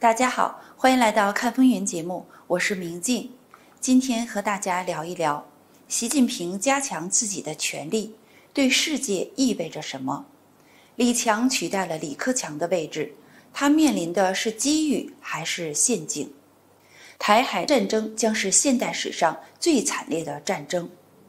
大家好，欢迎来到看风云节目，我是明镜。今天和大家聊一聊习近平加强自己的权力对世界意味着什么。李强取代了李克强的位置，他面临的是机遇还是陷阱？台海战争将是现代史上最惨烈的战争。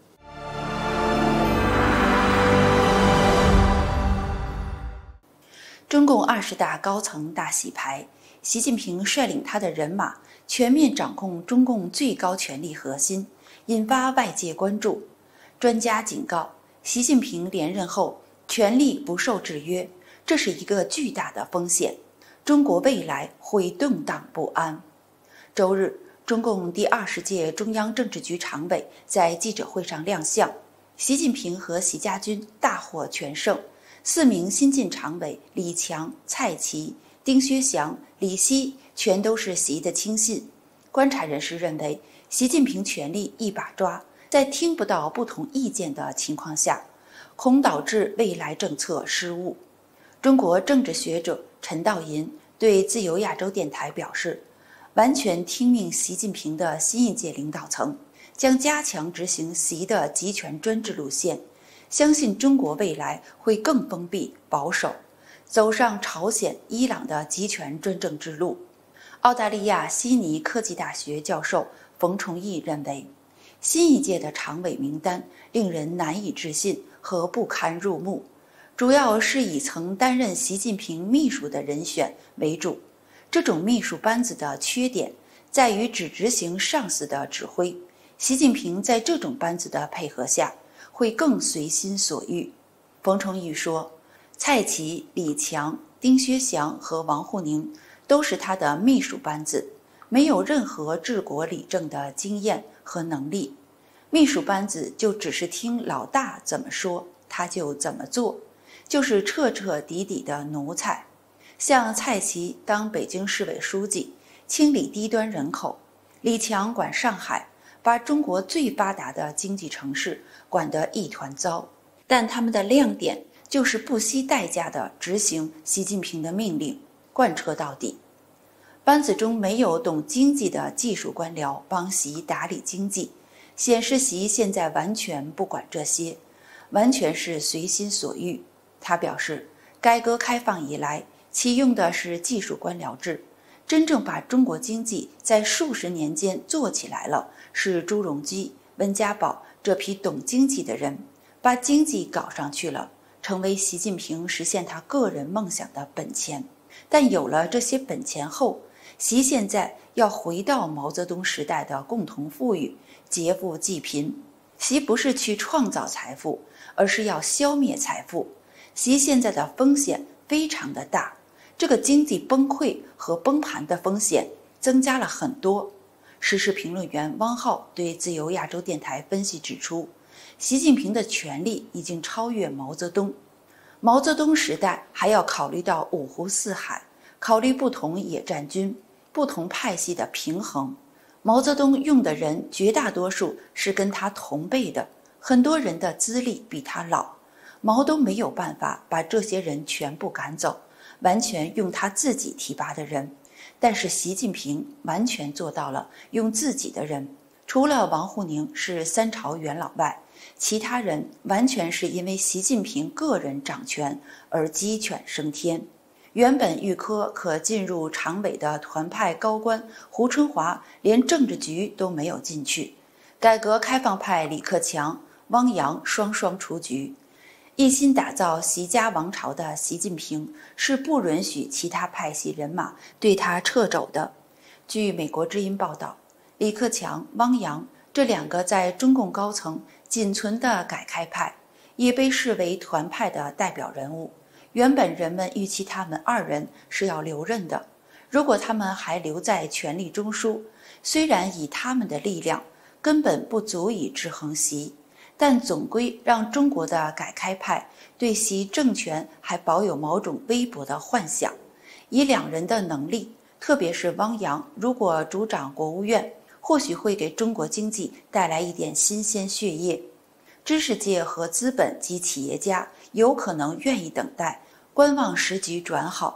中共20大高层大洗牌，习近平率领他的人马全面掌控中共最高权力核心，引发外界关注。专家警告，习近平连任后权力不受制约，这是一个巨大的风险，中国未来会动荡不安。周日，中共第20届中央政治局常委在记者会上亮相，习近平和习家军大获全胜。4名新晋常委李强、蔡奇、丁薛祥、李希全都是习的亲信。观察人士认为，习近平权力一把抓，在听不到不同意见的情况下，恐导致未来政策失误。中国政治学者陈道银对自由亚洲电台表示，完全听命习近平的新一届领导层将加强执行习的集权专制路线，相信中国未来会更封闭保守，走上朝鲜、伊朗的集权专政之路。澳大利亚悉尼科技大学教授冯崇义认为，新一届的常委名单令人难以置信和不堪入目，主要是以曾担任习近平秘书的人选为主。这种秘书班子的缺点在于只执行上司的指挥，习近平在这种班子的配合下会更随心所欲。冯崇义说，蔡奇、李强、丁薛祥和王沪宁都是他的秘书班子，没有任何治国理政的经验和能力。秘书班子就只是听老大怎么说他就怎么做，就是彻彻底底的奴才。像蔡奇当北京市委书记，清理低端人口；李强管上海，把中国最发达的经济城市管得一团糟。但他们的亮点就是不惜代价地执行习近平的命令，贯彻到底。班子中没有懂经济的技术官僚帮习打理经济，显示习现在完全不管这些，完全是随心所欲。他表示，改革开放以来启用的是技术官僚制，真正把中国经济在数十年间做起来了，是朱镕基、温家宝这批懂经济的人，把经济搞上去了，成为习近平实现他个人梦想的本钱。但有了这些本钱后，习现在要回到毛泽东时代的共同富裕，劫富济贫。习不是去创造财富，而是要消灭财富。习现在的风险非常的大，这个经济崩溃和崩盘的风险增加了很多。时事评论员汪浩对自由亚洲电台分析指出，习近平的权力已经超越毛泽东。毛泽东时代还要考虑到五湖四海，考虑不同野战军、不同派系的平衡。毛泽东用的人绝大多数是跟他同辈的，很多人的资历比他老，毛都没有办法把这些人全部赶走，完全用他自己提拔的人。但是习近平完全做到了用自己的人，除了王沪宁是3朝元老外，其他人完全是因为习近平个人掌权而鸡犬升天。原本预科可进入常委的团派高官胡春华连政治局都没有进去，改革开放派李克强、汪洋双双出局。一心打造习家王朝的习近平是不允许其他派系人马对他掣肘的。据美国之音报道，李克强、汪洋这2个在中共高层仅存的改开派也被视为团派的代表人物。原本人们预期他们2人是要留任的，如果他们还留在权力中枢，虽然以他们的力量根本不足以制衡习，但总归让中国的改开派对习政权还保有某种微薄的幻想。以2人的能力，特别是汪洋如果主掌国务院，或许会给中国经济带来一点新鲜血液。知识界和资本及企业家有可能愿意等待，观望时局转好。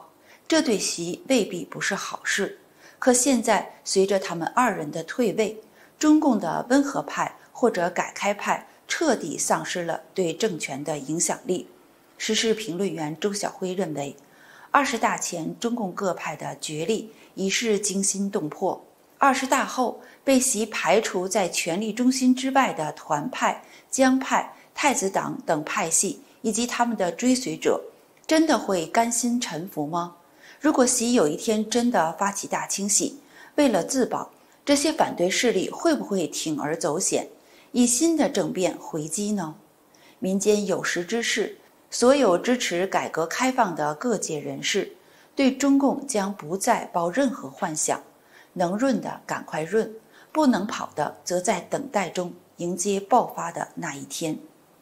这对习未必不是好事。可现在随着他们二人的退位，中共的温和派或者改开派彻底丧失了对政权的影响力。时事评论员周晓辉认为，20大前中共各派的角力已是惊心动魄，20大后被习排除在权力中心之外的团派、江派、太子党等派系以及他们的追随者，真的会甘心臣服吗？如果习有一天真的发起大清洗，为了自保，这些反对势力会不会铤而走险，以新的政变回击呢？民间有识之士，所有支持改革开放的各界人士，对中共将不再抱任何幻想，能润的赶快润，不能跑的则在等待中迎接爆发的那一天。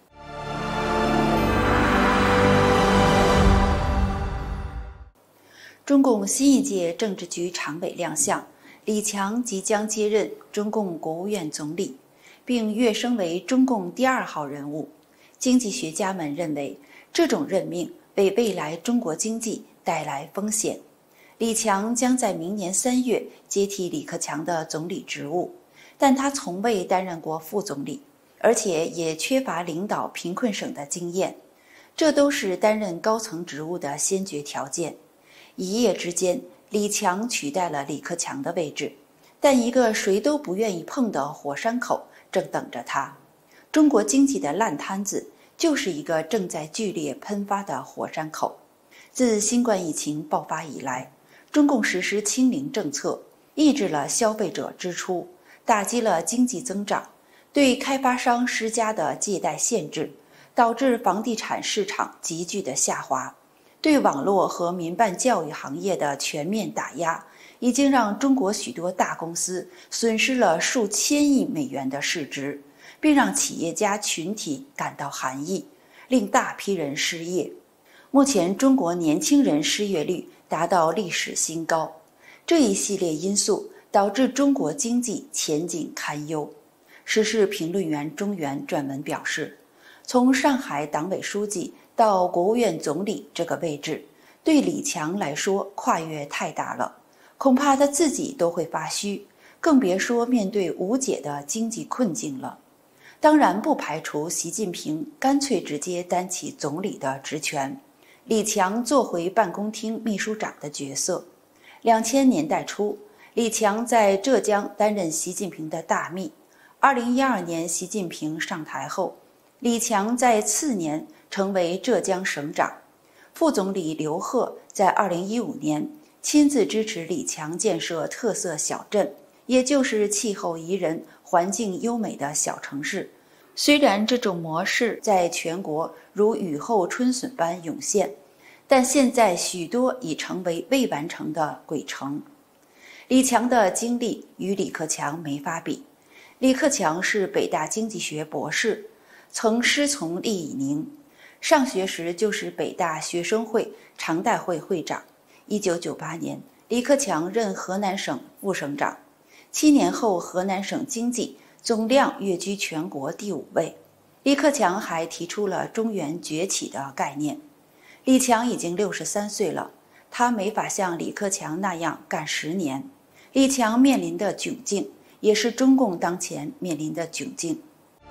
中共新一届政治局常委亮相，李强即将接任中共国务院总理，并跃升为中共第2号人物。经济学家们认为，这种任命为未来中国经济带来风险。李强将在明年3月接替李克强的总理职务，但他从未担任过副总理，而且也缺乏领导贫困省的经验，这都是担任高层职务的先决条件。一夜之间，李强取代了李克强的位置，但一个谁都不愿意碰的火山口正等着他。中国经济的烂摊子就是一个正在剧烈喷发的火山口。自新冠疫情爆发以来，中共实施清零政策，抑制了消费者支出，打击了经济增长，对开发商施加的借贷限制，导致房地产市场急剧的下滑。对网络和民办教育行业的全面打压，已经让中国许多大公司损失了数千亿美元的市值，并让企业家群体感到寒意，令大批人失业。目前中国年轻人失业率达到历史新高，这一系列因素导致中国经济前景堪忧。时事评论员钟原撰文表示，从上海党委书记到国务院总理这个位置，对李强来说跨越太大了，恐怕他自己都会发虚，更别说面对无解的经济困境了。当然不排除习近平干脆直接担起总理的职权，李强做回办公厅秘书长的角色。2000年代初，李强在浙江担任习近平的大秘。2012年习近平上台后，李强在次年成为浙江省长。副总理刘鹤在2015年亲自支持李强建设特色小镇，也就是气候宜人、环境优美的小城市。虽然这种模式在全国如雨后春笋般涌现，但现在许多已成为未完成的鬼城。李强的经历与李克强没法比。李克强是北大经济学博士，曾师从厉以宁，上学时就是北大学生会常代会会长。1998年，李克强任河南省副省长，7年后河南省经济总量跃居全国第5位。李克强还提出了中原崛起的概念。李强已经63岁了，他没法像李克强那样干10年。李强面临的窘境，也是中共当前面临的窘境。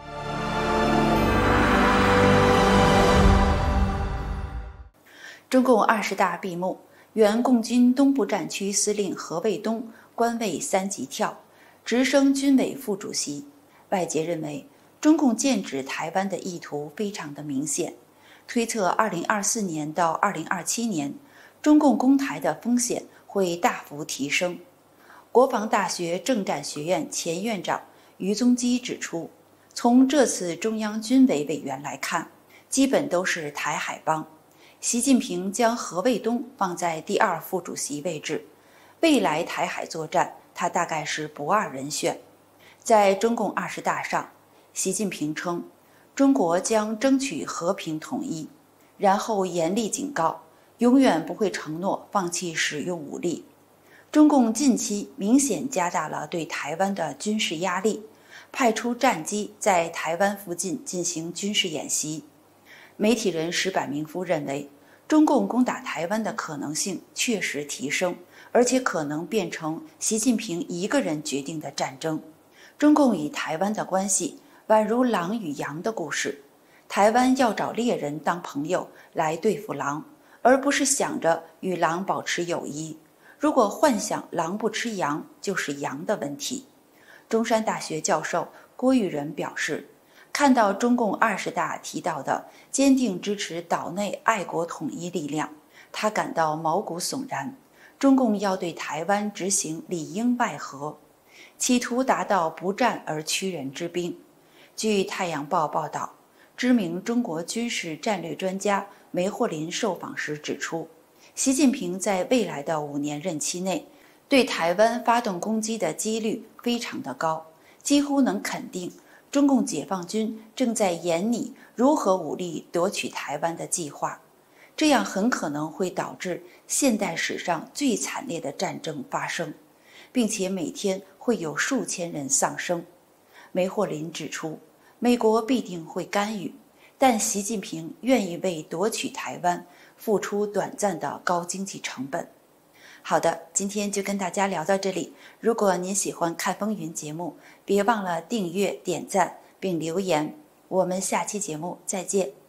中共20大闭幕，原共军东部战区司令何卫东官位3级跳，直升军委副主席。外界认为，中共剑指台湾的意图非常的明显，推测2024年到2027年，中共攻台的风险会大幅提升。国防大学政战学院前院长于宗基指出，从这次中央军委委员来看，基本都是台海帮。习近平将何卫东放在第2副主席位置，未来台海作战，他大概是不二人选。在中共20大上，习近平称，中国将争取和平统一，然后严厉警告，永远不会承诺放弃使用武力。中共近期明显加大了对台湾的军事压力，派出战机在台湾附近进行军事演习。媒体人石柏明夫认为， 中共攻打台湾的可能性确实提升，而且可能变成习近平一个人决定的战争。中共与台湾的关系宛如狼与羊的故事，台湾要找猎人当朋友来对付狼，而不是想着与狼保持友谊。如果幻想狼不吃羊，就是羊的问题。中山大学教授郭玉仁表示，看到中共20大提到的坚定支持岛内爱国统一力量，他感到毛骨悚然。中共要对台湾执行里应外合，企图达到不战而屈人之兵。据《太阳报》报道，知名中国军事战略专家梅霍林受访时指出，习近平在未来的5年任期内对台湾发动攻击的几率非常的高，几乎能肯定中共解放军正在研拟如何武力夺取台湾的计划，这样很可能会导致现代史上最惨烈的战争发生，并且每天会有数千人丧生。梅霍林指出，美国必定会干预，但习近平愿意为夺取台湾付出短暂的高经济成本。好的，今天就跟大家聊到这里。如果您喜欢看风云节目，别忘了订阅、点赞并留言。我们下期节目再见。